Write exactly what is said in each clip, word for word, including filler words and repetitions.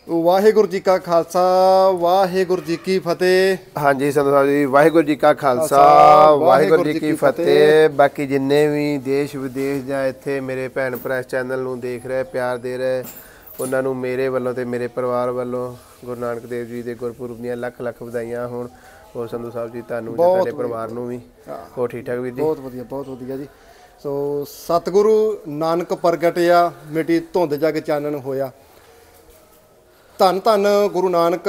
ਵਾਹਿਗੁਰੂ ਜੀ ਕਾ ਖਾਲਸਾ ਵਾਹਿਗੁਰੂ ਜੀ ਕੀ ਫਤਿਹ। ਹਾਂਜੀ ਸੰਧੂ ਸਾਹਿਬ ਜੀ, ਵਾਹਿਗੁਰੂ ਜੀ ਕਾ ਖਾਲਸਾ ਵਾਹਿਗੁਰੂ ਜੀ ਕੀ ਫਤਿਹ। ਬਾਕੀ ਜਿੰਨੇ ਵੀ ਦੇਸ਼ ਵਿਦੇਸ਼ ਜਾਂ ਇੱਥੇ ਮੇਰੇ ਭੈਣ ਭਰਾ ਇਸ ਚੈਨਲ ਨੂੰ ਦੇਖ ਰਹੇ, ਪਿਆਰ ਦੇ ਰਹੇ, ਉਹਨਾਂ ਨੂੰ ਮੇਰੇ ਵੱਲੋਂ ਤੇ ਮੇਰੇ ਪਰਿਵਾਰ ਵੱਲੋਂ ਗੁਰੂ ਨਾਨਕ ਦੇਵ ਜੀ ਦੇ ਗੁਰਪੁਰਬ ਦੀਆਂ ਲੱਖ ਲੱਖ ਵਧਾਈਆਂ ਹੋਣ। ਹੋਰ ਸੰਧੂ ਸਾਹਿਬ ਜੀ, ਤੁਹਾਨੂੰ ਤੇ ਤੁਹਾਡੇ ਪਰਿਵਾਰ ਨੂੰ ਵੀ ਹੋਰ ਠੀਕ ਠਾਕ ਵੀਰ ਜੀ? ਬਹੁਤ ਵਧੀਆ, ਬਹੁਤ ਵਧੀਆ ਜੀ। ਸੋ ਸਤਿਗੁਰੂ ਨਾਨਕ ਪ੍ਰਗਟਿਆ, ਮਿਟੀ ਧੁੰਦ ਜਗ ਚਾਨਣ ਹੋਇਆ। ਧੰਨ ਧੰਨ ਗੁਰੂ ਨਾਨਕ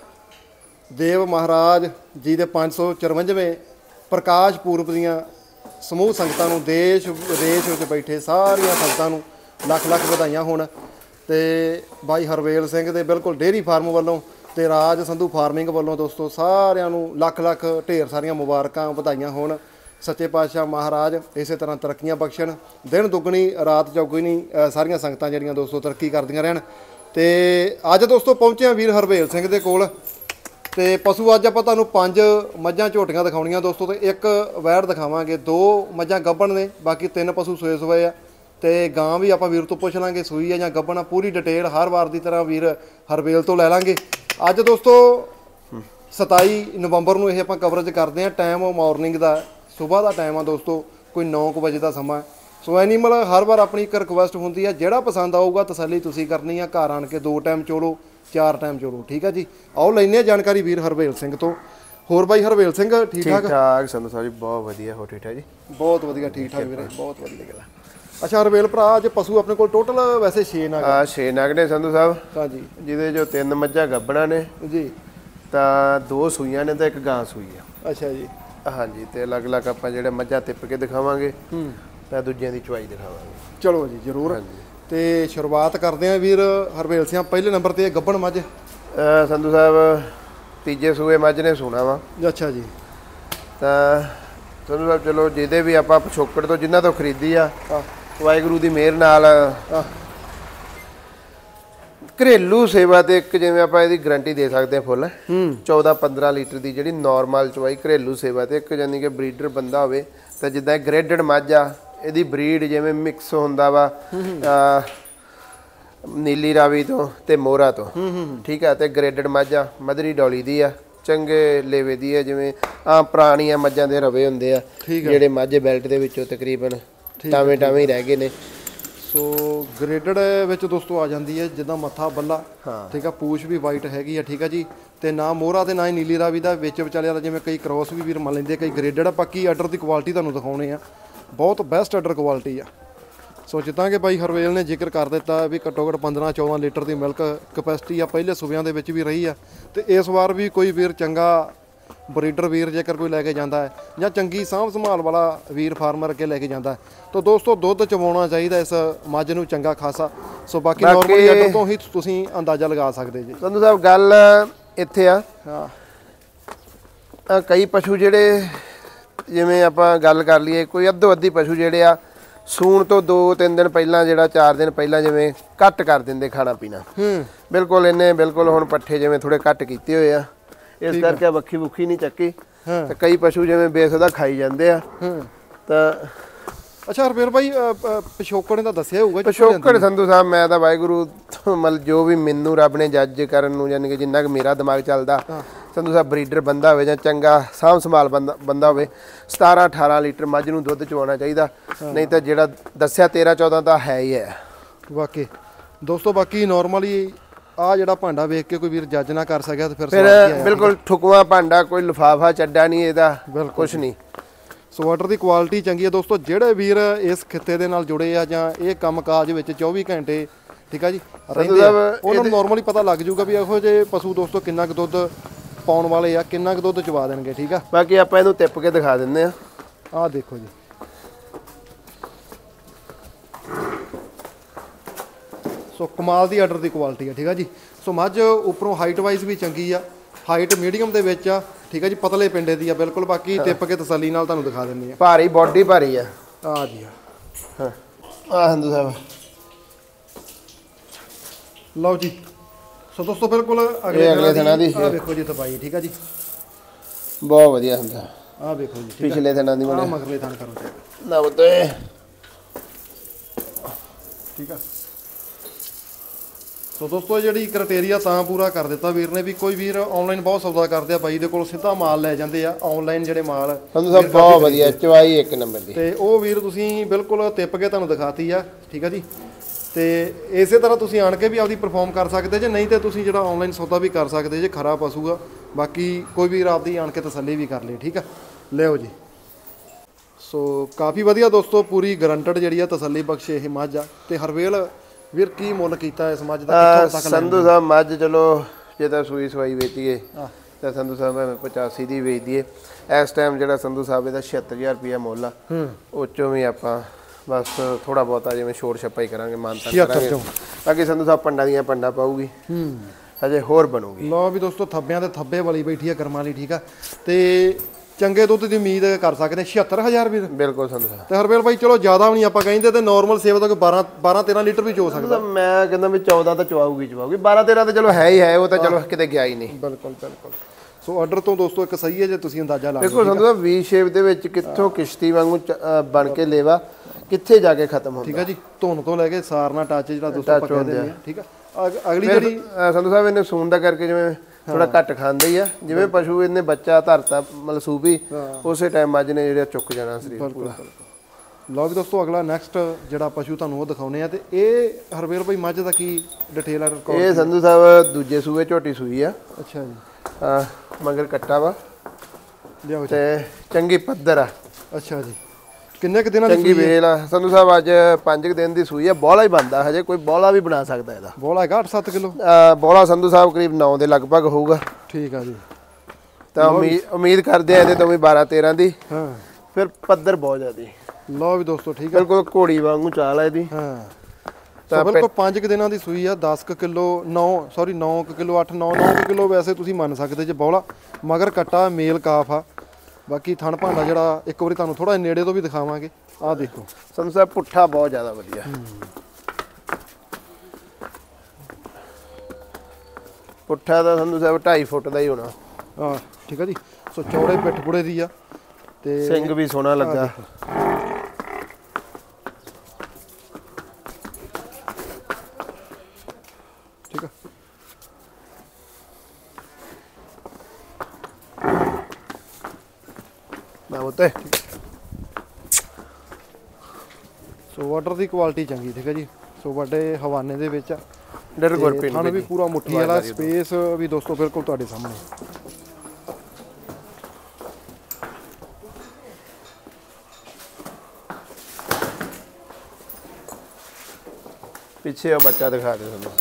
ਦੇਵ ਮਹਾਰਾਜ ਜੀ ਦੇ ਪੰਜ ਸੌ ਚੁਰੰਜਵੇਂ ਪ੍ਰਕਾਸ਼ ਪੁਰਬ ਦੀਆਂ ਸਮੂਹ ਸੰਗਤਾਂ ਨੂੰ, ਦੇਸ਼ ਵਿਦੇਸ਼ ਵਿੱਚ ਬੈਠੇ ਸਾਰੀਆਂ ਸੰਗਤਾਂ ਨੂੰ ਲੱਖ ਲੱਖ ਵਧਾਈਆਂ ਹੋਣ। ਤੇ ਬਾਈ ਹਰਵੇਲ ਸਿੰਘ ਦੇ ਬਿਲਕੁਲ ਡੇਅਰੀ ਫਾਰਮ ਵੱਲੋਂ ਤੇ ਰਾਜ ਸੰਧੂ ਫਾਰਮਿੰਗ ਵੱਲੋਂ ਦੋਸਤੋ ਸਾਰਿਆਂ ਨੂੰ ਲੱਖ ਲੱਖ ਢੇਰ ਸਾਰੀਆਂ ਮੁਬਾਰਕਾਂ, ਵਧਾਈਆਂ ਹੋਣ। ਸੱਚੇ ਪਾਤਸ਼ਾਹ ਮਹਾਰਾਜ ਇਸੇ ਤਰ੍ਹਾਂ ਤਰੱਕੀਆਂ ਬਖਸ਼ਣ, ਦਿਨ ਦੁੱਗਣੀ ਰਾਤ ਚੌਗੁਣੀ ਸਾਰੀਆਂ ਸੰਗਤਾਂ ਜਿਹੜੀਆਂ ਦੋਸਤੋ ਤਰੱਕੀ ਕਰਦੀਆਂ ਰਹਿਣ। ਤੇ ਅੱਜ ਦੋਸਤੋ ਪਹੁੰਚੇ ਆ ਵੀਰ ਹਰਵੇਲ ਸਿੰਘ ਦੇ ਕੋਲ। ਤੇ ਪਸ਼ੂ ਅੱਜ ਆਪਾਂ ਤੁਹਾਨੂੰ ਪੰਜ ਮੱਝਾਂ ਝੋਟੀਆਂ ਦਿਖਾਉਣੀਆਂ ਦੋਸਤੋ, ਤੇ ਇੱਕ ਵੈੜ ਦਿਖਾਵਾਂਗੇ। ਦੋ ਮੱਝਾਂ ਗੱਭਣ ਨੇ, ਬਾਕੀ ਤਿੰਨ ਪਸ਼ੂ ਸੋਏ ਸੋਏ ਆ। ਤੇ ਗਾਂ ਵੀ ਆਪਾਂ ਵੀਰ ਤੋਂ ਪੁੱਛ ਲਾਂਗੇ ਸੂਈ ਆ ਜਾਂ ਗੱਭਣ ਆ, ਪੂਰੀ ਡਿਟੇਲ ਹਰ ਵਾਰ ਦੀ ਤਰ੍ਹਾਂ ਵੀਰ ਹਰਵੇਲ ਤੋਂ ਲੈ ਲਾਂਗੇ। ਅੱਜ ਦੋਸਤੋ ਸਤਾਈ ਨਵੰਬਰ ਨੂੰ ਇਹ ਆਪਾਂ ਕਵਰੇਜ ਕਰਦੇ ਆ। ਟਾਈਮ ਮਾਰਨਿੰਗ ਦਾ, ਸਵੇਰ ਦਾ ਟਾਈਮ ਆ ਦੋਸਤੋ, ਕੋਈ ਨੌ ਕੁ ਵਜੇ ਦਾ ਸਮਾਂ। ਸੋ ਐਨੀਮਲ ਹਰ ਵਾਰ ਆਪਣੀ ਇੱਕ ਰਿਕੁਐਸਟ ਹੁੰਦੀ ਆ, ਜਿਹੜਾ ਪਸੰਦ ਆਊਗਾ ਤਸੱਲੀ ਤੁਸੀਂ ਕਰਨੀ ਆ। ਘਰ ਆਣ ਕੇ ਦੋ ਟਾਈਮ ਚੋਲੋ, ਚਾਰ ਟਾਈਮ ਚੋਲੋ, ਠੀਕ ਆ ਜੀ। ਆਓ ਲੈਂਦੇ ਆ ਜਾਣਕਾਰੀ ਵੀਰ ਹਰਵੇਲ ਸਿੰਘ ਤੋਂ। ਹੋਰ ਬਾਈ ਹਰਵੇਲ ਸਿੰਘ ਠੀਕ ਠਾਕ? ਠੀਕ ਠਾਕ ਸੰਧੂ ਸਾਹਿਬ ਜੀ, ਬਹੁਤ ਵਧੀਆ। ਹੋ ਠੀਕ ਠਾਕ ਜੀ? ਬਹੁਤ ਵਧੀਆ, ਠੀਕ ਠਾਕ ਵੀਰੇ, ਬਹੁਤ ਵਧੀਆ ਗੱਲ। ਅੱਛਾ ਹਰਵੇਲ ਭਰਾ, ਅੱਜ ਪਸ਼ੂ ਆਪਣੇ ਕੋਲ ਟੋਟਲ ਵੈਸੇ ਛੇ ਨਗ ਆ? ਛੇ ਨਗ ਨੇ ਸੰਧੂ ਸਾਹਿਬ। ਹਾਂਜੀ, ਜਿਹਦੇ ਜੋ ਤਿੰਨ ਮੱਝਾਂ ਗੱਭਣਾ ਨੇ ਜੀ, ਤਾਂ ਦੋ ਸੂਈਆਂ ਨੇ ਤੇ ਇੱਕ ਗਾਂ ਸੂਈ ਆ। ਅੱਛਾ ਜੀ, ਹਾਂਜੀ। ਤੇ ਅਲੱਗ ਅਲੱਗ ਆਪਾਂ ਜਿਹੜੇ ਮੱਝਾਂ ਤਿੱਪ ਕੇ ਦਿਖਾਵਾਂਗੇ, ਹੂੰ, ਤਾਂ ਦੂਜਿਆਂ ਦੀ ਚਵਾਈ ਦਿਖਾਵਾਂਗੇ। ਚਲੋ ਜੀ, ਜ਼ਰੂਰ। ਤੇ ਸ਼ੁਰੂਆਤ ਕਰਦੇ ਆ ਵੀਰ ਹਰਵੇਲ ਸਿੰਘ। ਪਹਿਲੇ ਨੰਬਰ ਤੇ ਗੱਭਣ ਮੱਝ ਸੰਧੂ ਸਾਹਿਬ ਤੀਜੇ ਸੂਏ ਮੱਝ ਨੇ ਸੂਣਾ ਵਾ। ਅੱਛਾ ਜੀ। ਤਾਂ ਸੰਧੂ ਸਾਹਿਬ ਚਲੋ ਜਿਹਦੇ ਵੀ ਆਪਾਂ ਪਿਛੋਕੜ ਤੋਂ ਜਿਨ੍ਹਾਂ ਤੋਂ ਖਰੀਦੀ ਆ, ਵਾਹਿਗੁਰੂ ਦੀ ਮਿਹਰ ਨਾਲ ਘਰੇਲੂ ਸੇਵਾ ਤੇ ਇੱਕ ਜਿਵੇਂ ਆਪਾਂ ਇਹਦੀ ਗਰੰਟੀ ਦੇ ਸਕਦੇ ਹਾਂ ਫੁੱਲ, ਚੌਦਾਂ ਪੰਦਰਾਂ ਲੀਟਰ ਦੀ ਜਿਹੜੀ ਨੋਰਮਲ ਚਵਾਈ ਘਰੇਲੂ ਸੇਵਾ ਤੇ ਇੱਕ, ਯਾਨੀ ਕਿ ਬਰੀਡਰ ਬੰਦਾ ਹੋਵੇ ਤਾਂ ਜਿੱਦਾਂ ਗ੍ਰੇਡਡ ਮੱਝ ਆ, ਇਹਦੀ ਬਰੀਡ ਜਿਵੇਂ ਮਿਕਸ ਹੁੰਦਾ ਵਾ ਨੀਲੀ ਰਾਵੀ ਤੋਂ ਤੇ ਮੋਹਰਾ ਤੋਂ, ਠੀਕ ਆ। ਤੇ ਗ੍ਰੇਡਡ ਮੱਝ ਆ, ਮਧਰੀ ਡੌਲੀ ਦੀ ਆ, ਚੰਗੇ ਲੇਵੇ ਦੀ ਆ। ਜਿਵੇਂ ਆ ਪੁਰਾਣੀਆਂ ਮੱਝਾਂ ਦੇ ਰਵੇ ਹੁੰਦੇ ਆ ਜਿਹੜੇ ਮਾਝੇ ਬੈਲਟ ਦੇ ਵਿੱਚੋਂ ਤਕਰੀਬਨ ਟਾਵੇਂ ਟਾਵੇਂ ਹੀ ਰਹਿ ਗਏ ਨੇ। ਸੋ ਗ੍ਰੇਡਡ ਵਿੱਚ ਦੋਸਤੋ ਆ ਜਾਂਦੀ ਹੈ ਜਿੱਦਾਂ ਮੱਥਾ ਬੱਲਾ, ਠੀਕ ਆ, ਪੂਛ ਵੀ ਵਾਈਟ ਹੈਗੀ ਆ, ਠੀਕ ਆ ਜੀ। ਤੇ ਨਾ ਮੋਹਰਾ ਤੇ ਨਾ ਹੀ ਨੀਲੀ ਰਾਵੀ ਦਾ, ਵਿੱਚ ਵਿਚਾਲੇ ਵਾਲਾ ਜਿਵੇਂ ਕਈ ਕ੍ਰੋਸ ਵੀ ਵੀਰ ਮੰਨ ਲੈਂਦੇ, ਕਈ ਗ੍ਰੇਡਡ ਆ। ਬਾਕੀ ਆਰਡਰ ਦੀ ਕੁਆਲਿਟੀ ਤੁਹਾਨੂੰ ਦਿਖਾਉਣੇ ਆ, ਬਹੁਤ ਬੈਸਟ ਆਰਡਰ ਕੁਆਲਿਟੀ ਆ। ਸੋ ਜਿੱਦਾਂ ਕਿ ਬਾਈ ਹਰਵੇਲ ਨੇ ਜ਼ਿਕਰ ਕਰ ਦਿੱਤਾ ਵੀ ਘੱਟੋ ਘੱਟ ਪੰਦਰਾਂ ਚੌਦਾਂ ਲੀਟਰ ਦੀ ਮਿਲਕ ਕਪੈਸਿਟੀ ਆ, ਪਹਿਲੇ ਸੂਬਿਆਂ ਦੇ ਵਿੱਚ ਵੀ ਰਹੀ ਆ। ਤੇ ਇਸ ਵਾਰ ਵੀ ਕੋਈ ਵੀਰ ਚੰਗਾ ਬਰੀਡਰ ਵੀਰ ਜੇਕਰ ਕੋਈ ਲੈ ਕੇ ਜਾਂਦਾ ਹੈ, ਜਾਂ ਚੰਗੀ ਸਾਂਭ ਸੰਭਾਲ ਵਾਲਾ ਵੀਰ ਫਾਰਮਰ ਅੱਗੇ ਲੈ ਕੇ ਜਾਂਦਾ ਹੈ, ਤਾਂ ਦੋਸਤੋ ਦੁੱਧ ਚਵਾਉਣਾ ਚਾਹੀਦਾ ਇਸ ਮੱਝ ਨੂੰ ਚੰਗਾ ਖਾਸਾ। ਸੋ ਬਾਕੀ ਨੋਰਮਲੀ ਆਰਡਰ ਤੋਂ ਹੀ ਤੁਸੀਂ ਅੰਦਾਜ਼ਾ ਲਗਾ ਸਕਦੇ ਜੀ। ਸੰਧੂ ਸਾਹਿਬ ਗੱਲ ਇੱਥੇ ਆ, ਹਾਂ, ਕਈ ਪਸ਼ੂ ਜਿਹੜੇ ਜਿਵੇਂ ਆਪਾਂ ਗੱਲ ਕਰ ਲਈਏ, ਕੋਈ ਅੱਧੋ ਅੱਧੀ ਪਸ਼ੂ ਜਿਹੜੇ ਆ ਸੂਣ ਤੋਂ ਦੋ ਤਿੰਨ ਦਿਨ ਪਹਿਲਾਂ, ਜਿਹੜਾ ਚਾਰ ਦਿਨ ਪਹਿਲਾਂ ਜਿਵੇਂ ਘੱਟ ਕਰ ਦਿੰਦੇ ਖਾਣਾ ਪੀਣਾ। ਹੂੰ, ਬਿਲਕੁਲ ਇਹਨੇ ਬਿਲਕੁਲ ਹੁਣ ਪੱਠੇ ਜਿਵੇਂ ਥੋੜੇ ਘੱਟ ਕੀਤੇ ਹੋਏ ਆ, ਇਸ ਕਰਕੇ ਵੱਖੀ ਵੁੱਖੀ ਨਹੀਂ ਚੱਕੀ। ਤੇ ਕਈ ਪਸ਼ੂ ਜਿਵੇਂ ਬੇਸਦਾ ਖਾਈ ਜਾਂਦੇ ਆ। ਤਾਂ ਅੱਛਾ ਹਰਵੇਲ ਭਾਈ, ਪਿਛੋਕੜ ਨੇ ਤਾਂ ਦੱਸਿਆ ਹੋਊਗਾ ਪਿਛੋਕੜ ਸੰਧੂ ਸਾਹਿਬ, ਮੈਂ ਤਾਂ ਵਾਹਿਗੁਰੂ ਮਤਲਬ ਜੋ ਵੀ ਮੈਨੂੰ ਰੱਬ ਨੇ ਜੱਜ ਕਰਨ ਨੂੰ, ਯਾਨੀ ਕਿ ਜਿੰਨਾ ਕੁ ਮੇਰਾ ਦਿਮਾਗ ਚੱਲਦਾ, ਸੰਧੂ ਸਾਹਿਬ ਬਰੀਡਰ ਬੰਦਾ ਹੋਵੇ ਜਾਂ ਚੰਗਾ ਸਾਂਭ ਸੰਭਾਲ ਬੰਦਾ ਬੰਦਾ ਹੋਵੇ, ਸਤਾਰਾਂ ਅਠਾਰਾਂ ਲੀਟਰ ਮੱਝ ਨੂੰ ਦੁੱਧ ਚਵਾਉਣਾ ਚਾਹੀਦਾ। ਨਹੀਂ ਤਾਂ ਜਿਹੜਾ ਦੱਸਿਆ ਤੇਰਾਂ ਚੌਦਾਂ ਤਾਂ ਹੈ ਹੀ ਹੈ ਵਾਕਈ ਦੋਸਤੋ। ਬਾਕੀ ਨੋਰਮਲੀ ਆ ਜਿਹੜਾ ਭਾਂਡਾ ਵੇਖ ਕੇ ਕੋਈ ਵੀਰ ਜੱਜ ਨਾ ਕਰ ਸਕਿਆ ਤੇ ਫਿਰ ਫਿਰ ਬਿਲਕੁਲ ਠੁਕਵਾ ਭਾਂਡਾ, ਕੋਈ ਲਿਫਾਫਾ ਚੱਡਾ ਨਹੀਂ ਇਹਦਾ, ਕੁਛ ਨਹੀਂ। ਸੋ ਆਰਡਰ ਦੀ ਕੁਆਲਿਟੀ ਚੰਗੀ ਹੈ ਦੋਸਤੋ। ਜਿਹੜੇ ਵੀਰ ਇਸ ਖਿੱਤੇ ਦੇ ਨਾਲ ਜੁੜੇ ਆ ਜਾਂ ਇਹ ਕੰਮ ਕਾਜ ਵਿੱਚ ਚੌਵੀ ਘੰਟੇ, ਠੀਕ ਆ ਜੀ, ਰਹਿੰਦੇ ਆ, ਉਹਨਾਂ ਨੂੰ ਨੋਰਮਲੀ ਪਤਾ ਲੱਗ ਜਾਊਗਾ ਵੀ ਇਹੋ ਜਿਹੇ ਪਸ਼ੂ ਦੋਸਤੋ ਕਿੰਨਾ ਕੁ ਦੁੱਧ ਪਾਉਣ ਵਾਲੇ ਆ, ਕਿੰਨਾ ਕੁ ਦੁੱਧ ਚਵਾ ਦੇਣਗੇ, ਠੀਕ ਆ। ਬਾਕੀ ਆਪਾਂ ਇਹਨੂੰ ਤਿੱਪ ਕੇ ਦਿਖਾ ਦਿੰਦੇ ਆ। ਆਹ ਦੇਖੋ ਜੀ, ਸੋ ਕਮਾਲ ਦੀ ਆਰਡਰ ਦੀ ਕੁਆਲਿਟੀ ਆ, ਠੀਕ ਆ ਜੀ। ਸੋ ਮੱਝ ਉੱਪਰੋਂ ਹਾਈਟ ਵਾਈਜ਼ ਵੀ ਚੰਗੀ ਆ, ਹਾਈਟ ਮੀਡੀਅਮ ਦੇ ਵਿੱਚ ਆ, ਠੀਕ ਆ ਜੀ, ਪਤਲੇ ਪਿੰਡੇ ਦੀ ਆ ਬਿਲਕੁਲ। ਬਾਕੀ ਟਿੱਪ ਕੇ ਤਸੱਲੀ ਨਾਲ ਤੁਹਾਨੂੰ ਦਿਖਾ ਦਿੰਦੇ ਆ। ਭਾਰੀ ਬੋਡੀ ਭਾਰੀ ਆ। ਆ ਜੀ, ਹਾਂ ਆ ਸੰਧੂ ਸਾਹਿਬ ਲਓ ਜੀ। ਸੋ ਦੋਸਤੋ ਬਿਲਕੁਲ ਅਗਲੇ ਅਗਲੇ ਦਿਨਾਂ ਦੀ ਆ ਵੇਖੋ ਜੀ ਤਪਾਈ, ਠੀਕ ਆ ਜੀ, ਬਹੁਤ ਵਧੀਆ ਹੁੰਦਾ। ਆ ਵੇਖੋ ਜੀ, ਪਿਛਲੇ ਦਿਨਾਂ ਦੀ ਬਣੇ ਮਗਰਲੇ ਥਣ ਕਰੋ ਚੈੱਕ ਨਾ ਬਤੇ, ਠੀਕ ਆ। ਸੋ ਦੋਸਤੋ ਜਿਹੜੀ ਕ੍ਰਾਈਟੇਰੀਆ ਤਾਂ ਪੂਰਾ ਕਰ ਦਿੱਤਾ ਵੀਰ ਨੇ ਵੀ ਕੋਈ ਵੀਰ ਆਨਲਾਈਨ ਬਹੁਤ ਸੌਦਾ ਕਰਦੇ ਆ ਬਾਈ ਦੇ ਕੋਲ ਸਿੱਧਾ ਮਾਲ ਲੈ ਜਾਂਦੇ ਆ ਆਨਲਾਈਨ ਜਿਹੜੇ ਮਾਲ ਸੰਧੂ ਸਾਹਿਬ ਬਹੁਤ ਵਧੀਆ ਚਵਾਈ ਇੱਕ ਨੰਬਰ ਦੀ ਤੇ ਉਹ ਵੀਰ ਤੁਸੀਂ ਬਿਲਕੁਲ ਤਿੱਪ ਕੇ ਤੁਹਾਨੂੰ ਦਿਖਾਤੀ ਆ ਠੀਕ ਆ ਜੀ ਤੇ ਇਸੇ ਤਰ੍ਹਾਂ ਤੁਸੀਂ ਆਣ ਕੇ ਵੀ ਆਪਦੀ ਪਰਫਾਰਮ ਕਰ ਸਕਦੇ ਜੇ ਨਹੀਂ ਤੇ ਤੁਸੀਂ ਜਿਹੜਾ ਆਨਲਾਈਨ ਸੌਦਾ ਵੀ ਕਰ ਸਕਦੇ ਜੇ ਖਰਾ ਪਸ਼ੂ ਆ ਬਾਕੀ ਕੋਈ ਵੀਰ ਆਪਦੀ ਆਣ ਕੇ ਤਸੱਲੀ ਵੀ ਕਰ ਲੇ ਠੀਕ ਆ ਲਿਓ ਜੀ ਸੋ ਕਾਫੀ ਵਧੀਆ ਦੋਸਤੋ ਪੂਰੀ ਗਰੰਟਡ ਜਿਹੜੀ ਆ ਤਸੱਲੀ ਬਖਸ਼ ਇਹ ਮੱਝ ਆ ਤੇ ਹਰਵੇਲ ਵੀਰ ਕੀ ਮੁੱਲ ਕੀਤਾ ਇਸ ਮੱਝ ਦਾ ਕਿੱਥੋਂ ਤੱਕ ਸੰਧੂ ਸਾਹਿਬ ਮੱਝ ਚਲੋ ਜੇ ਤਾਂ ਸੂਈ ਸਵਾਈ ਵੇਚੀਏ ਤਾਂ ਸੰਧੂ ਸਾਹਿਬ ਪਚਾਸੀ ਦੀ ਵੇਚ ਦਈਏ ਇਸ ਟਾਈਮ ਜਿਹੜਾ ਸੰਧੂ ਸਾਹਿਬ ਇਹਦਾ ਛਿਹੱਤਰ ਹਜ਼ਾਰ ਰੁਪਇਆ ਮੁੱਲ ਆ ਉਹ ਚੋਂ ਵੀ ਆਪਾਂ ਬਸ ਥੋੜਾ ਬਹੁਤਾ ਜਿਵੇਂ ਛੋੜ ਛੱਪਾ ਹੀ ਕਰਾਂਗੇ ਮਾਨਤਾ ਕਰਾਂਗੇ ਬਾਕੀ ਸੰਧੂ ਸਾਹਿਬ ਪੰਡਾਂ ਦੀਆਂ ਪੰਡਾਂ ਪਾਊਗੀ ਹਜੇ ਹੋਰ ਬਣੂਗੀ ਲਓ ਵੀ ਦੋਸਤੋ ਥੱਬਿਆਂ ਤੇ ਥੱਬੇ ਵਾਲੀ ਬੈਠੀ ਆ ਕਰਮਾਂ ਲਈ ਠੀਕ ਆ ਤੇ ਚੰਗੇ ਦੁੱਧ ਦੀ ਉਮੀਦ ਕਰ ਸਕਦੇ ਛਿਹੱਤਰ ਹਜ਼ਾਰ ਵੀਰ ਬਿਲਕੁਲ ਸੰਧੂ ਸਾਹਿਬ ਤੇ ਹਰਵੇਲ ਬਾਈ ਚਲੋ ਜ਼ਿਆਦਾ ਵੀ ਨਹੀਂ ਆਪਾਂ ਕਹਿੰਦੇ ਤੇ ਨਾਰਮਲ ਸੇਵਾ ਤਾਂ ਕੋਈ ਬਾਰਾਂ ਬਾਰਾਂ ਤੇਰਾਂ ਲੀਟਰ ਵੀ ਚੋ ਸਕਦਾ ਮੈਂ ਕਹਿੰਦਾ ਵੀ ਚੌਦਾਂ ਤਾਂ ਚਵਾਊਗੀ ਚਵਾਊਗੀ ਬਾਰਾਂ ਤੇਰਾਂ ਤਾਂ ਚਲੋ ਹੈ ਹੀ ਹੈ ਉਹ ਤਾਂ ਚਲੋ ਕਿਤੇ ਗਿਆ ਹੀ ਨਹੀਂ ਬਿਲਕੁਲ ਬਿਲਕੁਲ ਸੋ ਆਰਡਰ ਤੋਂ ਦੋਸਤੋ ਇੱਕ ਸਹੀ ਹੈ ਜੇ ਤੁਸੀਂ ਅੰਦਾਜ਼ਾ ਲਾ ਲਓ ਦੇਖੋ ਸੰਧੂ ਸਾਹਿਬ ਵੀ ਸ਼ੇਪ ਦੇ ਵਿੱਚ ਕਿੱਥੋਂ ਕਿਸ਼ਤੀ ਵਾਂਗੂ ਬਣ ਕੇ ਲੇਵਾ ਕਿੱਥੇ ਜਾ ਕੇ ਖਤਮ ਹੁੰਦਾ ਠੀਕ ਹੈ ਜੀ ਧੁਨ ਤੋਂ ਲੈ ਕੇ ਸਾਰਨਾ ਟੱਚ ਜਿਹੜਾ ਦੋਸਤੋ ਆਪਾਂ ਕਹਿੰਦੇ ਆ ਠੀਕ ਆ ਅਗਲੀ ਜਿਹੜੀ ਸੰਧੂ ਸਾਹਿਬ ਇਹਨੇ ਸੂਣ ਦਾ ਕਰਕੇ ਜਿਵੇਂ ਥੋੜਾ ਘੱਟ ਖਾਂਦੇ ਹੀ ਆ ਜਿਵੇਂ ਪਸ਼ੂ ਇਹਨੇ ਬੱਚਾ ਧਰਤਾ ਮਲਸੂਬੀ ਉਸੇ ਟਾਈਮ ਮੱਝ ਨੇ ਜਿਹੜਾ ਚੁੱਕ ਜਾਣਾ ਸਰੀਰ ਪੂਰਾ ਲਓ ਵੀ ਦੋਸਤੋ ਅਗਲਾ ਨੈਕਸਟ ਜਿਹੜਾ ਪਸ਼ੂ ਤੁਹਾਨੂੰ ਉਹ ਦਿਖਾਉਨੇ ਆ ਤੇ ਇਹ ਹਰਵੇਲ ਭਾਈ ਮੱਝ ਦਾ ਕੀ ਡਿਟੇਲ ਆ ਰਿਕਾਰਡ ਇਹ ਸੰਧੂ ਸਾਹਿਬ ਦੂਜੇ ਸੂਏ ਝੋਟੀ ਸੂਈ ਆ ਅੱਛਾ ਜੀ ਹਾਂ ਮਗਰ ਕੱਟਾ ਵਾ ਲਿਆਓ ਤੇ ਚੰਗੀ ਪੱਧਰ ਆ ਅੱਛਾ ਜੀ ਕਿੰਨੇ ਕ ਦਿਨਾਂ ਦੀ ਚੰਗੀ ਵੇਲ ਆ ਸੰਧੂ ਸਾਹਿਬ ਅੱਜ ਪੰਜ ਦਿਨ ਦੀ ਸੂਈ ਆ ਬੋਲਾ ਹੀ ਬੰਦਾ ਹਜੇ ਕੋਈ ਬੋਲਾ ਵੀ ਬਣਾ ਸਕਦਾ ਇਹਦਾ ਬੋਲਾ ਹੈਗਾ ਅੱਠ ਸੱਤ ਕਿਲੋ ਬੋਲਾ ਸੰਧੂ ਸਾਹਿਬ ਕਰੀਬ ਨੌ ਦੇ ਲਗਭਗ ਹੋਊਗਾ ਠੀਕ ਆ ਜੀ ਤਾਂ ਉਮੀਦ ਉਮੀਦ ਕਰਦੇ ਆ ਇਹਦੇ ਤੋਂ ਵੀ ਬਾਰਾਂ ਤੇਰਾਂ ਦੀ ਹਾਂ ਫਿਰ ਪੱਧਰ ਬਹੁਤ ਜ਼ਿਆਦੀ ਲਓ ਵੀ ਦੋਸਤੋ ਠੀਕ ਆ ਬਿਲਕੁਲ ਘੋੜੀ ਵਾਂਗੂ ਚਾਲ ਹੈ ਇਹਦੀ ਹਾਂ ਤਾਂ ਬਿਲਕੁਲ ਪੰਜ ਕ ਦਿਨਾਂ ਦੀ ਸੂਈ ਆ ਦਸ ਕ ਕਿਲੋ ਨੌ ਸੌਰੀ ਨੌ ਕ ਕਿਲੋ ਅੱਠ ਨੌ ਨੌ ਕ ਕਿਲੋ ਵੈਸੇ ਤੁਸੀਂ ਮੰਨ ਸਕਦੇ ਜੇ ਬੋਲਾ ਮਗਰ ਕੱਟਾ ਮੇਲ ਕਾਫ ਆ ਬਾਕੀ ਥਣ ਭਾਂਡਾ ਜਿਹੜਾ ਇੱਕ ਵਾਰੀ ਤੁਹਾਨੂੰ ਥੋੜਾ ਨੇੜੇ ਤੋਂ ਵੀ ਦਿਖਾਵਾਂਗੇ ਆਹ ਦੇਖੋ ਸੰਧੂ ਸਾਹਿਬ ਪੁੱਠਾ ਬਹੁਤ ਜ਼ਿਆਦਾ ਵਧੀਆ ਪੁੱਠਾ ਦਾ ਸੰਧੂ ਸਾਹਿਬ ਢਾਈ ਫੁੱਟ ਦਾ ਹੀ ਹੋਣਾ ਹਾਂ ਠੀਕ ਆ ਜੀ ਸੋ ਚੌੜੇ ਪਿੱਠ ਪੁੜੇ ਦੀ ਆ ਤੇ ਸਿੰਘ ਵੀ ਸੋਹਣਾ ਲੱਗਾ ਠੀਕ ਆ ਨਾ ਬੋਤੇ ਸੋ ਵਾਟਰ ਦੀ ਕੁਆਲਿਟੀ ਚੰਗੀ ਠੀਕ ਹੈ ਜੀ ਸੋ ਵੱਡੇ ਹਵਾਨੇ ਦੇ ਵਿੱਚ ਡਰ ਗੁਰਪੀਨ ਥਣ ਵੀ ਪੂਰਾ ਮੁੱਠੀ ਵਾਲਾ ਸਪੇਸ ਵੀ ਦੋਸਤੋ ਬਿਲਕੁਲ ਤੁਹਾਡੇ ਸਾਹਮਣੇ ਪਿੱਛੇ ਉਹ ਬੱਚਾ ਦਿਖਾ ਦੇ ਸਾਨੂੰ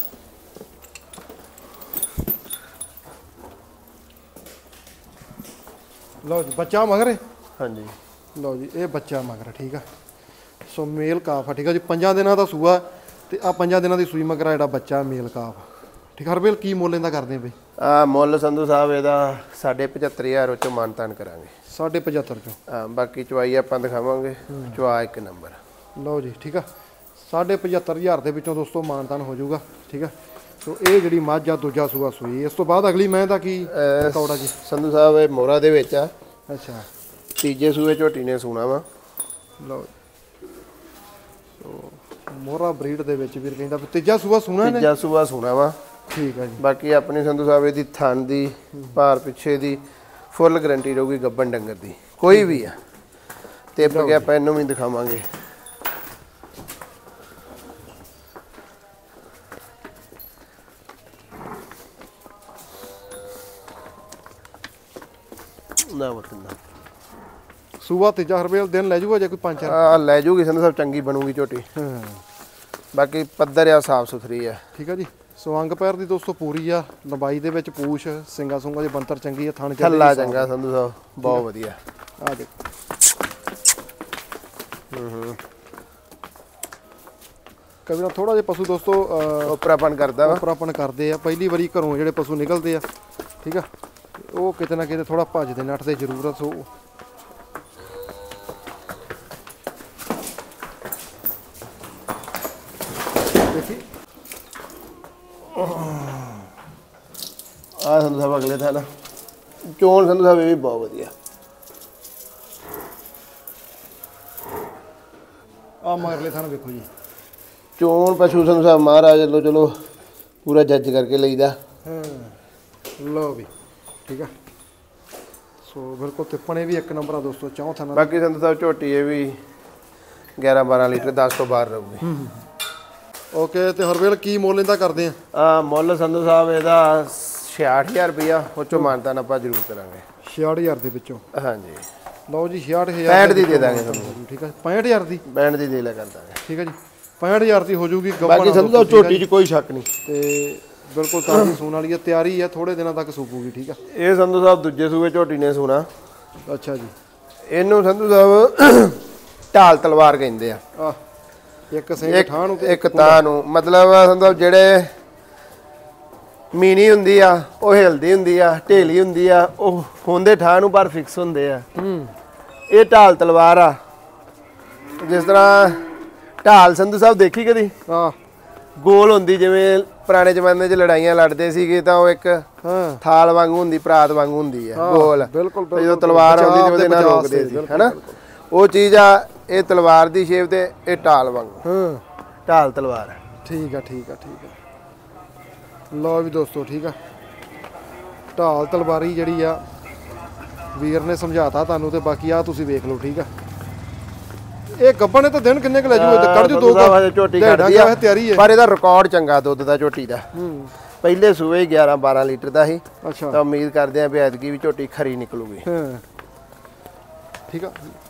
ਲਓ ਜੀ ਬੱਚਾ ਮਗਰ ਹੈ ਹਾਂਜੀ ਲਓ ਜੀ ਇਹ ਬੱਚਾ ਮਗਰ ਠੀਕ ਆ ਸੋ ਮੇਲ ਕਾਫ ਆ ਠੀਕ ਆ ਜੀ ਪੰਜਾਂ ਦਿਨਾਂ ਦਾ ਸੂਆ ਤੇ ਆ ਪੰਜਾਂ ਦਿਨਾਂ ਦੀ ਸੂਈ ਮਗਰ ਜਿਹੜਾ ਬੱਚਾ ਮੇਲ ਕਾਫ ਠੀਕ ਹਰਬੇਲ ਕੀ ਮੁੱਲ ਇਹਦਾ ਕਰਦੇ ਬਈ ਆ ਮੁੱਲ ਸੰਧੂ ਸਾਹਿਬ ਇਹਦਾ ਸਾਢੇ ਪਝੱਤਰ ਹਜ਼ਾਰ ਉੱਚੋਂ ਮਾਨਤਾਨ ਕਰਾਂਗੇ ਸਾਢੇ ਪਝੱਤਰ ਚੋਂ ਹਾਂ ਬਾਕੀ ਚਵਾਈ ਆਪਾਂ ਦਿਖਾਵਾਂਗੇ ਚਵਾ ਇੱਕ ਨੰਬਰ ਲਓ ਜੀ ਠੀਕ ਆ ਸਾਢੇ ਪਝੱਤਰ ਹਜ਼ਾਰ ਦੇ ਵਿੱਚੋਂ ਦੋਸਤੋ ਮਾਨਤਾਨ ਹੋ ਜਾਊਗਾ ਠੀਕ ਆ ਸੋ ਇਹ ਜਿਹੜੀ ਮੱਝ ਆ ਦੂਜਾ ਸੂਆ ਸੂਈ ਇਸ ਤੋਂ ਬਾਅਦ ਅਗਲੀ ਮੈਂ ਦਾ ਕੀ ਕੌੜਾ ਜੀ ਸੰਧੂ ਸਾਹਿਬ ਇਹ ਮੋਹਰਾ ਦੇ ਵਿੱਚ ਆ ਅੱਛਾ ਤੀਜੇ ਸੂਏ ਝੋਟੀ ਨੇ ਸੂਣਾ ਵਾ ਲਓ ਸੋ ਮੋਹਰਾ ਬਰੀਡ ਦੇ ਵਿੱਚ ਵੀਰ ਕਹਿੰਦਾ ਤੀਜਾ ਸੂਆ ਸੂਣਾ ਨੇ ਤੀਜਾ ਸੂਆ ਸੂਣਾ ਵਾ ਠੀਕ ਆ ਜੀ ਬਾਕੀ ਆਪਣੀ ਸੰਧੂ ਸਾਹਿਬ ਦੀ ਥਣ ਦੀ ਭਾਰ ਪਿੱਛੇ ਦੀ ਫੁੱਲ ਗਰੰਟੀ ਰਹੂਗੀ ਗੱਬਨ ਡੰਗਰ ਦੀ ਕੋਈ ਵੀ ਆ ਤੇ ਅੱਗੇ ਆਪਾਂ ਇਹਨੂੰ ਵੀ ਦਿਖਾਵਾਂਗੇ ਨਾ ਬਤਨਾ ਸੂਆ ਤੀਜਾ ਹਰਬੇਲ ਦਿਨ ਲੈ ਜੂਗਾ ਜੇ ਕੋਈ ਪੰਜ ਚਾਰ ਆ ਲੈ ਜੂਗੀ ਸੰਧੂ ਸਾਹਿਬ ਚੰਗੀ ਬਣੂਗੀ ਝੋਟੀ ਹਾਂ ਬਾਕੀ ਪੱਧਰ ਆ ਸਾਫ ਸੁਥਰੀ ਆ ਠੀਕ ਆ ਜੀ ਸੋ ਅੰਗ ਪੈਰ ਦੀ ਦੋਸਤੋ ਪੂਰੀ ਆ ਲੰਬਾਈ ਦੇ ਵਿੱਚ ਪੂਛ ਸਿੰਗਾ ਸੁੰਗਾ ਦੀ ਬੰਤਰ ਚੰਗੀ ਆ ਥਣ ਥੱਲਾ ਚੰਗਾ ਸੰਧੂ ਸਾਹਿਬ ਬਹੁਤ ਵਧੀਆ ਆ ਦੇਖੋ ਹੂੰ ਹੂੰ ਕਈ ਵਾਰ ਥੋੜਾ ਜਿਹਾ ਪਸ਼ੂ ਦੋਸਤੋ ਉਪਰਾਪਨ ਕਰਦਾ ਵਾ ਉਪਰਾਪਨ ਕਰਦੇ ਆ ਪਹਿਲੀ ਵਾਰੀ ਘਰੋਂ ਜਿਹੜੇ ਪਸ਼ੂ ਨਿਕਲਦੇ ਆ ਠੀਕ ਆ ਉਹ ਕਿਤੇ ਨਾ ਕਿਤੇ ਥੋੜਾ ਭੱਜਦੇ ਨੱਠਦੇ ਜ਼ਰੂਰ ਆ ਸੋ ਦੇਖੀ ਆ ਸੰਧੂ ਸਾਹਿਬ ਅਗਲੇ ਥਾਂ ਨਾ ਚੋਣ ਸੰਧੂ ਸਾਹਿਬ ਇਹ ਵੀ ਬਹੁਤ ਵਧੀਆ ਆ ਮਗਰਲੇ ਥਾਂ ਵੇਖੋ ਜੀ ਚੋਣ ਪਸ਼ੂ ਸੰਧੂ ਸਾਹਿਬ ਮਹਾਰਾਜ ਲੋ ਚਲੋ ਪੂਰਾ ਜੱਜ ਕਰਕੇ ਲਈਦਾ। ਹਾਂ ਲਓ ਵੀ ਠੀਕ ਆ। ਸੋ ਬਿਲਕੁਲ ਤਿੱਪਣੇ ਵੀ ਇੱਕ ਨੰਬਰ ਆ ਦੋਸਤੋ ਚੌਥਾ ਨੰਬਰ। ਬਾਕੀ ਸੰਧੂ ਸਾਹਿਬ ਝੋਟੀ ਇਹ ਵੀ ਗਿਆਰਾਂ ਬਾਰਾਂ ਲੀਟਰ ਦਸ ਤੋਂ ਬਾਹਰ ਰਹੂਗੀ। ਓਕੇ ਤੇ ਹਰਵੇਲ ਕੀ ਮੁੱਲ ਇਹਦਾ ਕਰਦੇ ਆ? ਆ ਮੁੱਲ ਸੰਧੂ ਸਾਹਿਬ ਇਹਦਾ ਛਿਆਹਠ ਹਜ਼ਾਰ ਰੁਪਇਆ, ਉਹ ਚੋਂ ਮਾਨਤਾਨ ਆਪਾਂ ਜ਼ਰੂਰ ਕਰਾਂਗੇ। ਛਿਆਹਠ ਹਜ਼ਾਰ ਦੇ ਵਿੱਚੋਂ? ਹਾਂਜੀ। ਲਓ ਜੀ ਛਿਆਹਠ ਹਜ਼ਾਰ ਪੈਂਹਠ ਦੀ ਦੇ ਦਾਂਗੇ ਤੁਹਾਨੂੰ। ਠੀਕ ਆ ਪੈਂਹਠ ਹਜ਼ਾਰ ਦੀ? ਪੈਂਹਠ ਦੀ ਦੇ ਲਿਆ ਕਰ ਦਾਂਗੇ। ਠੀਕ ਆ ਜੀ ਪੈਂਹਠ ਹਜ਼ਾਰ ਦੀ ਹੋ ਜੂਗੀ। ਬਾਕੀ ਸੰਧੂ ਸਾਹਿਬ ਝੋਟੀ 'ਚ ਕੋਈ ਸ਼ੱਕ ਨਹੀਂ ਤੇ ਬਿਲਕੁਲ ਤਾਜ਼ੀ ਸੂਣ ਵਾਲੀ ਹੈ, ਤਿਆਰੀ ਹੈ, ਥੋੜੇ ਦਿਨਾਂ ਤੱਕ ਸੂਪੂਗੀ। ਠੀਕ ਆ। ਇਹ ਸੰਧੂ ਸਾਹਿਬ ਦੂਜੇ ਸੂਏ ਝੋਟੀ ਨੇ ਸੂਣਾ। ਅੱਛਾ ਜੀ। ਇਹਨੂੰ ਸੰਧੂ ਸਾਹਿਬ ਢਾਲ ਤਲਵਾਰ ਕਹਿੰਦੇ ਆ। ਆ ਇੱਕ ਸਿੰਘ ਠਾਹ ਨੂੰ ਤੇ ਇੱਕ ਤਾਂ ਨੂੰ ਮਤਲਬ ਸੰਧੂ ਸਾਹਿਬ ਜਿਹੜੇ ਮੀਨੀ ਹੁੰਦੀ ਆ ਉਹ ਹਿਲਦੀ ਹੁੰਦੀ ਆ, ਢੇਲੀ ਹੁੰਦੀ ਆ, ਉਹ ਹੁੰਦੇ ਠਾਹ ਨੂੰ ਪਰ ਫਿਕਸ ਹੁੰਦੇ ਆ। ਹੂੰ ਇਹ ਢਾਲ ਤਲਵਾਰ ਆ। ਜਿਸ ਤਰ੍ਹਾਂ ਢਾਲ ਸੰਧੂ ਸਾਹਿਬ ਦੇਖੀ ਕਦੀ? ਆ ਗੋਲ ਹੁੰਦੀ, ਜਿਵੇਂ ਪੁਰਾਣੇ ਜ਼ਮਾਨੇ 'ਚ ਲੜਾਈਆਂ ਲੜਦੇ ਸੀਗੇ ਤਾਂ ਉਹ ਇੱਕ ਹਾਂ ਥਾਲ ਵਾਂਗੂ ਹੁੰਦੀ, ਪਰਾਤ ਵਾਂਗੂ ਹੁੰਦੀ ਆ ਗੋਲ। ਬਿਲਕੁਲ ਜਦੋਂ ਤਲਵਾਰ ਆਉਂਦੀ ਤੇ ਉਹਦੇ ਨਾਲ ਰੋਕਦੇ ਸੀ ਹੈਨਾ, ਉਹ ਚੀਜ਼ ਆ। ਇਹ ਤਲਵਾਰ ਦੀ ਸ਼ੇਪ ਤੇ ਇਹ ਢਾਲ ਵਾਂਗੂ। ਹਾਂ ਢਾਲ ਤਲਵਾਰ। ਠੀਕ ਆ ਠੀਕ ਆ ਠੀਕ ਆ। ਲਓ ਵੀ ਦੋਸਤੋ ਠੀਕ ਆ ਢਾਲ ਤਲਵਾਰੀ ਜਿਹੜੀ ਆ ਵੀਰ ਨੇ ਸਮਝਾਤਾ ਤੁਹਾਨੂੰ, ਤੇ ਬਾਕੀ ਆ ਤੁਸੀਂ ਵੇਖ ਲਓ। ਠੀਕ ਆ ਇਹ ਗੱਬਣ ਨੇ ਤਾਂ ਦਿਨ ਕਿੰਨੇ ਕੁ ਲੈ ਜੂ? ਕੱਢ ਜੂ ਦੋ ਝੋਟੀ ਕੱਢਦੀ ਆ ਤਿਆਰੀ ਹੈ, ਪਰ ਇਹਦਾ ਰਿਕਾਰਡ ਚੰਗਾ ਦੁੱਧ ਦਾ ਝੋਟੀ ਦਾ। ਹੂੰ ਪਹਿਲੇ ਸੂਏ ਹੀ ਗਿਆਰਾਂ ਬਾਰਾਂ ਲੀਟਰ ਦਾ ਸੀ। ਅੱਛਾ ਤਾਂ ਉਮੀਦ ਕਰਦੇ ਆ ਵੀ ਐਤਕੀ ਵੀ ਝੋਟੀ ਖਰੀ ਨਿਕਲੂਗੀ। ਹਾਂ ਠੀਕ ਆ।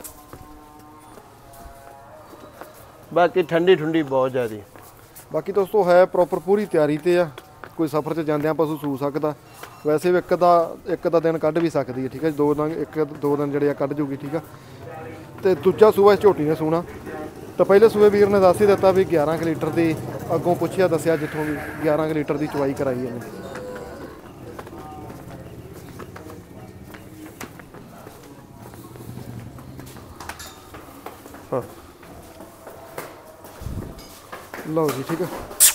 ਬਾਕੀ ਠੰਡੀ ਠੁੰਡੀ ਬਹੁਤ ਜ਼ਿਆਦੀ। ਬਾਕੀ ਦੋਸਤੋ ਹੈ ਪ੍ਰੋਪਰ ਪੂਰੀ ਤਿਆਰੀ ਤੇ ਆ। ਕੋਈ ਸਫ਼ਰ 'ਚ ਜਾਂਦਿਆਂ ਪਸ਼ੂ ਸੂ ਸਕਦਾ। ਵੈਸੇ ਵੀ ਇੱਕ ਦਾ ਇੱਕ ਦਾ ਦਿਨ ਕੱਢ ਵੀ ਸਕਦੀ ਹੈ। ਠੀਕ ਹੈ ਦੋ ਦਿਨ ਇੱਕ ਦੋ ਦਿਨ ਜਿਹੜੇ ਆ ਕੱਢ ਜੂਗੀ। ਠੀਕ ਆ ਤੇ ਦੂਜਾ ਸੂਆ ਇਸ ਝੋਟੀ ਨੇ ਸੂਣਾ। ਤਾਂ ਪਹਿਲੇ ਸੂਏ ਵੀਰ ਨੇ ਦੱਸ ਹੀ ਦਿੱਤਾ ਵੀ ਗਿਆਰਾਂ ਕੁ ਲੀਟਰ ਦੀ, ਅੱਗੋਂ ਪੁੱਛਿਆ ਦੱਸਿਆ ਜਿੱਥੋਂ ਵੀ ਗਿਆਰਾਂ ਕੁ ਲੀਟਰ ਦੀ ਚਵਾਈ ਕਰਾਈ ਇਹਨੇ। ਹਾਂ ਲਓ ਜੀ ਠੀਕ ਆ।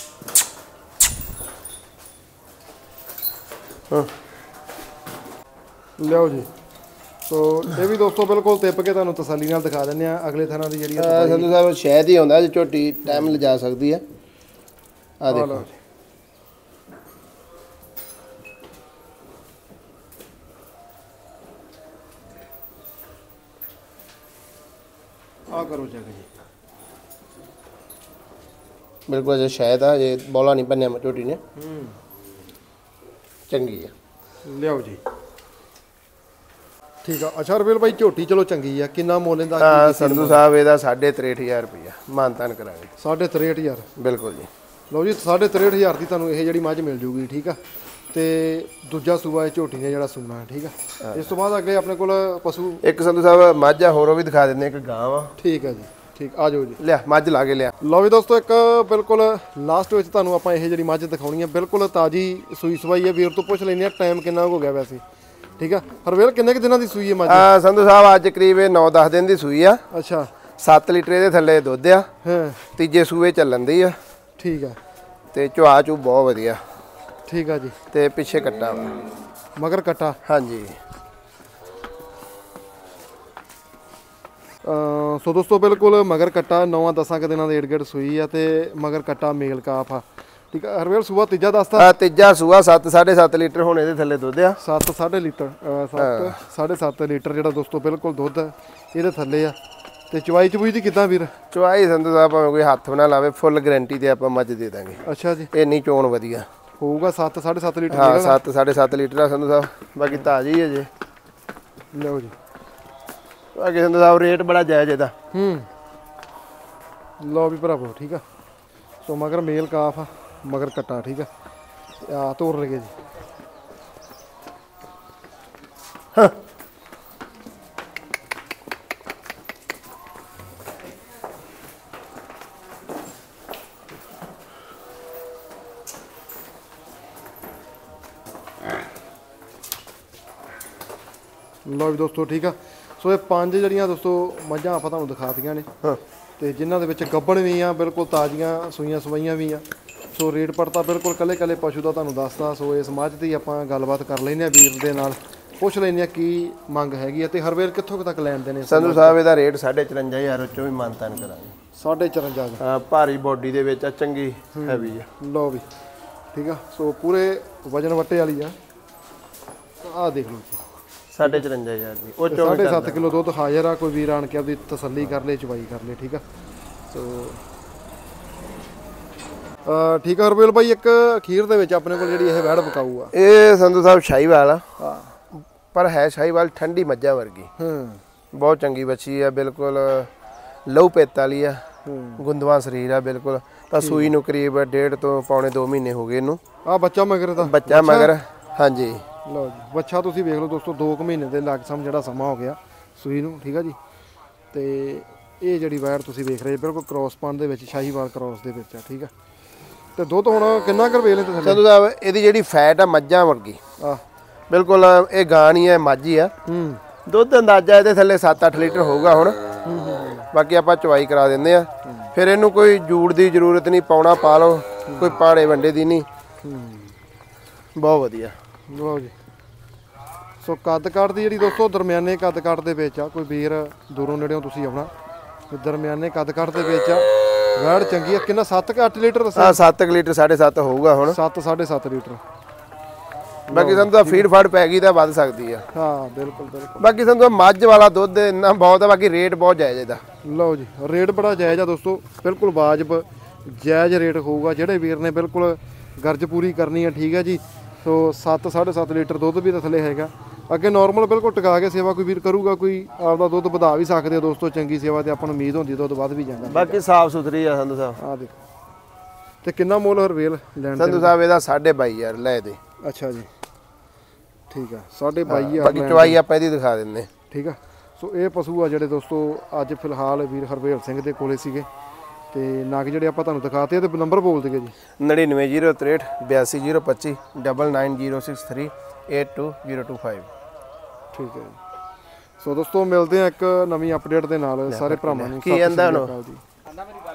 ਹਾਂ ਲਿਆਓ ਜੀ। ਸੋ ਇਹ ਵੀ ਦੋਸਤੋ ਬਿਲਕੁਲ ਤਿੱਪ ਕੇ ਤੁਹਾਨੂੰ ਤਸੱਲੀ ਨਾਲ ਦਿਖਾ ਦਿੰਦੇ ਆ ਅਗਲੇ ਥਾਂ ਦੀ ਜਿਹੜੀ ਆ। ਸੰਧੂ ਸਾਹਿਬ ਸ਼ਾਇਦ ਹੀ ਆਉਂਦਾ ਜੇ ਝੋਟੀ ਟਾਈਮ ਲਿਜਾ ਸਕਦੀ ਆ। ਆ ਦੇਖੋ ਆ ਕਰੋ ਚੈੱਕ ਜੀ। ਬਿਲਕੁਲ ਜੇ ਸ਼ਾਇਦ ਆ, ਜੇ ਬੋਲਾ ਨਹੀਂ ਬੰਨਿਆ ਝੋਟੀ ਨੇ। ਹੂੰ ਚੰਗੀ ਆ। ਲਿਆਓ ਜੀ ਠੀਕ ਆ। ਅੱਛਾ ਰਵੇਲ ਭਾਈ ਝੋਟੀ ਚਲੋ ਚੰਗੀ ਆ, ਕਿੰਨਾ ਮੁੱਲ ਇਹਦਾ? ਹਾਂ ਸੰਧੂ ਸਾਹਿਬ ਇਹਦਾ ਸਾਢੇ ਤਰੇਹਠ ਹਜ਼ਾਰ ਰੁਪਇਆ ਮਾਨਤਾਨ ਕਰਾਂਗੇ। ਸਾਢੇ ਤਰੇਹਠ ਹਜ਼ਾਰ? ਬਿਲਕੁਲ ਜੀ। ਲਓ ਜੀ ਸਾਢੇ ਤਰੇਹਠ ਹਜ਼ਾਰ ਦੀ ਤੁਹਾਨੂੰ ਇਹ ਜਿਹੜੀ ਮੱਝ ਮਿਲ ਜੂਗੀ। ਠੀਕ ਆ ਤੇ ਦੂਜਾ ਸੂਆ ਇਹ ਝੋਟੀ ਨੇ ਜਿਹੜਾ ਸੂਣਾ। ਠੀਕ ਆ ਇਸ ਤੋਂ ਬਾਅਦ ਅੱਗੇ ਆਪਣੇ ਕੋਲ ਪਸ਼ੂ ਇੱਕ ਸੰਧੂ ਸਾਹਿਬ ਮੱਝ ਆ ਹੋਰ, ਉਹ ਵੀ ਦਿਖਾ ਦਿੰਦੇ ਇੱਕ ਗਾਂ ਵਾ। ਠੀਕ ਆ ਜੀ ਠੀਕ ਆ ਜਾਓ ਜੀ। ਲਿਆ ਮੱਝ ਲਾ ਕੇ ਲਿਆ। ਲਓ ਵੀ ਦੋਸਤੋ ਇੱਕ ਬਿਲਕੁਲ ਲਾਸਟ ਵਿੱਚ ਤੁਹਾਨੂੰ ਆਪਾਂ ਇਹ ਜਿਹੜੀ ਮੱਝ ਦਿਖਾਉਣੀ ਆ, ਬਿਲਕੁਲ ਤਾਜੀ ਸੂਈ ਸਵਾਈ ਹੈ। ਵੀਰ ਤੋਂ ਪੁੱਛ ਲੈਂਦੇ ਆ ਟਾਈਮ ਕਿੰਨਾ ਹੋ ਗਿਆ ਵੈਸੇ। ਠੀਕ ਆ ਹਰਵੇਲ ਕਿੰਨੇ ਕੁ ਦਿਨਾਂ ਦੀ ਸੂਈ ਹੈ ਮੱਝ? ਆ ਸੰਧੂ ਸਾਹਿਬ ਅੱਜ ਕਰੀਬ ਇਹ ਨੌ ਦਸ ਦਿਨ ਦੀ ਸੂਈ ਆ। ਅੱਛਾ ਸੱਤ ਲੀਟਰ ਇਹਦੇ ਥੱਲੇ ਦੁੱਧ ਆ। ਹਾਂ ਤੀਜੇ ਸੂਏ ਚੱਲਣ ਦੀ ਆ। ਠੀਕ ਆ ਤੇ ਚੁਆ ਚੂ ਬਹੁਤ ਵਧੀਆ। ਠੀਕ ਆ ਜੀ। ਤੇ ਪਿੱਛੇ ਕੱਟਾ ਵਾ ਮਗਰ ਕੱਟਾ? ਹਾਂਜੀ। ਸੋ ਦੋਸਤੋ ਬਿਲਕੁਲ ਮਗਰ ਕੱਟਾ ਨੌਂ ਦਸਾਂ ਕੁ ਦਿਨਾਂ ਦੇ ਏੜ ਗੇੜ ਸੂਈ ਆ ਤੇ ਮਗਰ ਕੱਟਾ ਮੇਲ ਕਾਫ ਆ। ਠੀਕ ਆ ਹਰਵੇਲ ਸੂਆ ਤੀਜਾ ਦੱਸਤਾ? ਆ ਤੀਜਾ ਸੂਆ ਸੱਤ ਸਾਢੇ ਸੱਤ ਲੀਟਰ ਹੁਣ ਇਹਦੇ ਥੱਲੇ ਦੁੱਧ ਆ। ਸੱਤ ਸਾਢੇ ਲੀਟਰ ਸੱਤ ਸਾਢੇ ਸੱਤ ਲੀਟਰ ਜਿਹੜਾ ਦੋਸਤੋ ਬਿਲਕੁਲ ਦੁੱਧ ਇਹਦੇ ਥੱਲੇ ਆ। ਤੇ ਚਵਾਈ ਚਬੂਈ ਦੀ ਕਿੱਦਾਂ ਵੀਰ? ਚਵਾਈ ਸੰਧੂ ਸਾਹਿਬ ਭਾਵੇਂ ਕੋਈ ਹੱਥ ਬਣਾ ਲਾਵੇ ਫੁੱਲ ਗਾਰੰਟੀ ਤੇ ਆਪਾਂ ਮੱਝ ਦੇ ਦਾਂਗੇ। ਅੱਛਾ ਜੀ ਇੰਨੀ ਚੋਣ ਵਧੀਆ ਹੋਊਗਾ। ਸੱਤ ਸਾਢੇ ਸੱਤ ਲੀਟਰ? ਹਾਂ ਸੱਤ ਸਾਢੇ ਸੱਤ ਲੀਟਰ ਆ ਸੰਧੂ ਸਾਹਿਬ। ਬਾਕੀ ਤਾਜ਼ੀ ਹੈ ਜੇ। ਲਓ ਜੀ ਬਾਕੀ ਸੰਧੂ ਸਾਹਿਬ ਰੇਟ ਬੜਾ ਜਾਇਜ਼ ਇਹਦਾ। ਹੂੰ ਲਓ ਵੀ ਭਰਾਵੋ ਠੀਕ ਆ। ਸੋ ਮਗਰ ਮੇਲ ਕਾਫ ਆ ਮਗਰ ਕੱਟਾ। ਠੀਕ ਆ ਆ ਤੋੜ ਲਗੇ ਜੀ। ਹਾਂ ਲਓ ਵੀ ਦੋਸਤੋ ਠੀਕ ਆ। ਸੋ ਇਹ ਪੰਜ ਜਿਹੜੀਆਂ ਦੋਸਤੋ ਮੱਝਾਂ ਆਪਾਂ ਤੁਹਾਨੂੰ ਦਿਖਾਤੀਆਂ ਨੇ ਹਾਂ ਤੇ ਜਿਨ੍ਹਾਂ ਦੇ ਵਿੱਚ ਗੱਬਣ ਵੀ ਆ, ਬਿਲਕੁਲ ਤਾਜ਼ੀਆਂ ਸੂਈਆਂ ਸਵਾਈਆਂ ਵੀ ਆ। ਸੋ ਰੇਟ ਪੜਤਾ ਬਿਲਕੁਲ ਕੱਲੇ ਕੱਲੇ ਪਸ਼ੂ ਦਾ ਤੁਹਾਨੂੰ ਦੱਸਦਾ। ਸੋ ਇਸ ਮੱਝ ਦੀ ਆਪਾਂ ਗੱਲਬਾਤ ਕਰ ਲੈਂਦੇ ਆ ਵੀਰ ਦੇ ਨਾਲ, ਪੁੱਛ ਲੈਂਦੇ ਆ ਕੀ ਮੰਗ ਹੈਗੀ ਆ ਤੇ ਹਰਵੇਲ ਕਿੱਥੋਂ ਕੁ ਤੱਕ ਲੈਣ ਦੇ ਨੇ? ਸੰਧੂ ਸਾਹਿਬ ਇਹਦਾ ਰੇਟ ਸਾਢੇ ਚੁਰੰਜਾ ਹਜ਼ਾਰ ਚੋਂ ਵੀ ਮਾਨਤਾਨ ਕਰਾਂਗੇ। ਸਾਢੇ ਚੁਰੰਜਾ ਹਾਂ ਭਾਰੀ ਬੋਡੀ ਦੇ ਵਿੱਚ ਆ, ਚੰਗੀ ਹੈਵੀ ਆ। ਲਓ ਵੀ ਠੀਕ ਆ। ਸੋ ਪੂਰੇ ਵਜਨ ਵੱਟੇ ਵਾਲੀ ਆ। ਆਹ ਦੇਖ ਲਓ ਜੀ ਸਾਢੇ ਚੁਰੰਜਾ ਹਜ਼ਾਰ ਦੀ ਉਹ ਸਾਢੇ ਸੱਤ ਕਿਲੋ ਦੁੱਧ ਹਾਜ਼ਰ ਆ। ਕੋਈ ਵੀਰ ਆਣ ਕੇ ਆਪਦੀ ਤਸੱਲੀ ਕਰ ਲੇ, ਚਵਾਈ ਕਰ ਲੇ। ਠੀਕ ਆ। ਸੋ ਅ ਠੀਕ ਆ ਹਰਬੇਲ ਭਾਈ, ਇੱਕ ਅਖੀਰ ਦੇ ਵਿੱਚ ਆਪਣੇ ਕੋਲ ਜਿਹੜੀ ਇਹ ਵੈੜ ਬਕਾਊ ਆ, ਇਹ ਸੰਧੂ ਸਾਹਿਬ ਸ਼ਾਹੀਵਾਲ ਆ, ਪਰ ਹੈ ਸ਼ਾਹੀਵਾਲ ਠੰਡੀ ਮੱਝਾਂ ਵਰਗੀ। ਹੂੰ ਬਹੁਤ ਚੰਗੀ ਬੱਚੀ ਆ, ਬਿਲਕੁਲ ਲਹੂ ਪੇਤ ਵਾਲੀ ਆ, ਗੁੰਦਵਾ ਸਰੀਰ ਆ ਬਿਲਕੁਲ। ਤਾਂ ਸੂਈ ਨੂੰ ਕਰੀਬ ਡੇਢ ਤੋਂ ਪੌਣੇ ਦੋ ਮਹੀਨੇ ਹੋ ਗਏ ਇਹਨੂੰ। ਆ ਬੱਚਾ ਮਗਰ ਦਾ ਬੱਚਾ ਮਗਰ, ਹਾਂਜੀ। ਲਓ ਜੀ ਬੱਚਾ ਤੁਸੀਂ ਵੇਖ ਲਓ ਦੋਸਤੋ, ਦੋ ਕੁ ਮਹੀਨੇ ਦੇ ਲਗਸਮ ਜਿਹੜਾ ਸਮਾਂ ਹੋ ਗਿਆ ਸੂਈ ਨੂੰ। ਠੀਕ ਆ ਜੀ। ਤੇ ਇਹ ਜਿਹੜੀ ਵੈੜ ਤੁਸੀਂ ਵੇਖ ਰਹੇ ਬਿਲਕੁਲ ਕ੍ਰੋਸ ਪਾਉਣ ਦੇ ਵਿੱਚ, ਸ਼ਾਹੀਵਾਲ ਕ੍ਰੋਸ ਦੇ ਵਿੱਚ ਆ। ਠੀਕ ਆ। ਤੇ ਦੁੱਧ ਹੁਣ ਕਿੰਨਾ ਕਰ ਵੇਲੇ ਤੇ ਸੰਧੂ ਸਾਹਿਬ ਇਹਦੀ ਜਿਹੜੀ ਫੈਟ ਆ ਮੱਝਾਂ ਵਰਗੀ ਆ, ਬਿਲਕੁਲ। ਇਹ ਗਾਂ ਨਹੀਂ ਹੈ, ਮੱਝ ਹੀ ਆ। ਹੂੰ ਦੁੱਧ ਅੰਦਾਜ਼ਾ ਇਹਦੇ ਥੱਲੇ ਸੱਤ ਅੱਠ ਲੀਟਰ ਹੋਊਗਾ ਹੁਣ। ਬਾਕੀ ਆਪਾਂ ਚਵਾਈ ਕਰਾ ਦਿੰਦੇ ਆ। ਫਿਰ ਇਹਨੂੰ ਕੋਈ ਜੂੜ ਦੀ ਜ਼ਰੂਰਤ ਨਹੀਂ, ਪਾਉਣਾ ਪਾ ਲਓ, ਕੋਈ ਪਾੜੇ ਵੰਡੇ ਦੀ ਨਹੀਂ। ਬਹੁਤ ਵਧੀਆ। ਲਓ ਜੀ। ਸੋ ਕੱਦ ਕਾਠ ਦੀ ਜਿਹੜੀ ਦੋਸਤੋ ਦਰਮਿਆਨੇ ਕੱਦ ਕਾਠ ਦੇ ਵਿੱਚ ਆ। ਕੋਈ ਵੀਰ ਦੂਰੋਂ ਨੇੜਿਓਂ ਤੁਸੀਂ ਆਉਣਾ, ਦਰਮਿਆਨੇ ਕੱਦ ਕਾਠ ਦੇ ਵਿੱਚ ਆ ਵੈੜ ਚੰਗੀ ਆ। ਕਿੰਨਾ ਸੱਤ ਕਿ ਅੱਠ ਲੀਟਰ ਦੱਸਿਆ? ਹਾਂ ਸੱਤ ਲੀਟਰ, ਸਾਢੇ ਸੱਤ ਹੋਊਗਾ ਹੁਣ। ਸੱਤ ਸਾਢੇ ਸੱਤ ਲੀਟਰ। ਬਾਕੀ ਸਾਨੂੰ ਤਾਂ ਫੀਡ ਫਾੜ ਪੈ ਗਈ ਤਾਂ ਵੱਧ ਸਕਦੀ ਆ। ਹਾਂ ਬਿਲਕੁਲ ਬਿਲਕੁਲ। ਬਾਕੀ ਸਾਨੂੰ ਤਾਂ ਮੱਝ ਵਾਲਾ ਦੁੱਧ ਇੰਨਾ ਬਹੁਤ ਆ। ਬਾਕੀ ਰੇਟ ਬਹੁਤ ਜਾਇਜ਼ ਇਹਦਾ। ਲਓ ਜੀ ਰੇਟ ਬੜਾ ਜਾਇਜ਼ ਆ ਦੋਸਤੋ, ਬਿਲਕੁਲ ਵਾਜਬ ਜਾਇਜ਼ ਰੇਟ ਹੋਊਗਾ। ਜਿਹੜੇ ਵੀਰ ਨੇ ਬਿਲਕੁਲ ਗਰਜ ਪੂਰੀ ਕਰਨੀ ਆ। ਠੀਕ ਹੈ ਜੀ। ਸੋ ਸੱਤ ਸਾਢੇ ਸੱਤ ਲੀਟਰ ਦੁੱਧ ਵੀ ਤਾਂ ਥੱਲੇ ਹੈਗਾ। ਅੱਗੇ ਨਾਰਮਲ ਬਿਲਕੁਲ ਟਿਕਾ ਕੇ ਸੇਵਾ ਕੋਈ ਵੀਰ ਕਰੂਗਾ, ਕੋਈ ਆਪਦਾ ਦੁੱਧ ਵਧਾ ਵੀ ਸਕਦੇ ਆ ਦੋਸਤੋ। ਚੰਗੀ ਸੇਵਾ ਤੇ ਆਪਾਂ ਨੂੰ ਉਮੀਦ ਹੁੰਦੀ ਦੁੱਧ ਵੱਧ ਵੀ ਜਾਂਦਾ। ਬਾਕੀ ਸਾਫ ਸੁਥਰੀ ਆ ਸੰਧੂ ਸਾਹਿਬ। ਆ ਦੇਖੋ। ਤੇ ਕਿੰਨਾ ਮੁੱਲ ਹਰਵੇਲ ਲੈਣ ਤੇ? ਸੰਧੂ ਸਾਹਿਬ ਇਹਦਾ ਸਾਢੇ ਬਾਈ ਹਜ਼ਾਰ ਲੈ ਦੇ। ਅੱਛਾ ਜੀ ਠੀਕ ਆ। ਸਾਢੇ ਬਾਈ ਹਜ਼ਾਰ। ਬਾਕੀ ਚਵਾਈ ਆਪਾਂ ਇਹਦੀ ਦਿਖਾ ਦਿੰਦੇ। ਠੀਕ ਆ। ਸੋ ਇਹ ਪਸ਼ੂ ਆ ਜਿਹੜੇ ਦੋਸਤੋ ਅੱਜ ਫਿਲਹਾਲ ਵੀਰ ਹਰਵੇਲ ਸਿੰਘ ਦੇ ਕੋਲੇ ਸੀਗੇ। ਤੇ ਨਗ ਜਿਹੜੇ ਆਪਾਂ ਤੁਹਾਨੂੰ ਦਿਖਾਤੇ ਤੇ ਨੰਬਰ ਬੋਲ ਦਿਓ ਜੀ। ਨੜਿਨਵੇਂ ਜ਼ੀਰੋ ਤਰੇਹਠ ਬਿਆਸੀ ਜ਼ੀਰੋ ਪੱਚੀ double nine zero six three eight two zero two five. ਠੀਕ ਹੈ ਜੀ। ਸੋ ਦੋਸਤੋ ਮਿਲਦੇ ਆ ਇੱਕ ਨਵੀਂ ਅਪਡੇਟ ਦੇ ਨਾਲ। ਸਾਰੇ ਭਰਾਵਾਂ ਨੂੰ ਕੀ ਕਹਿੰਦਾ ਹੁਣ?